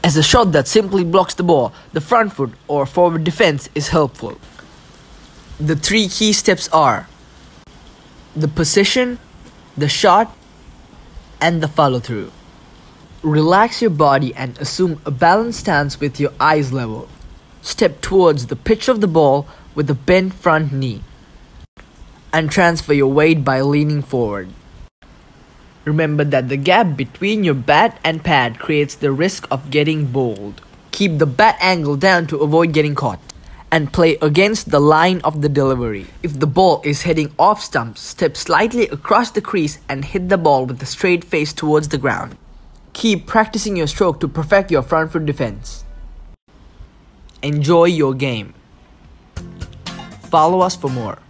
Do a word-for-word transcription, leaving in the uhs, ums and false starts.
As a shot that simply blocks the ball, the front foot or forward defense is helpful. The three key steps are the position, the shot, and the follow-through. Relax your body and assume a balanced stance with your eyes level. Step towards the pitch of the ball with a bent front knee and transfer your weight by leaning forward. Remember that the gap between your bat and pad creates the risk of getting bowled. Keep the bat angle down to avoid getting caught and play against the line of the delivery. If the ball is heading off stumps, step slightly across the crease and hit the ball with a straight face towards the ground. Keep practicing your stroke to perfect your front foot defense. Enjoy your game. Follow us for more.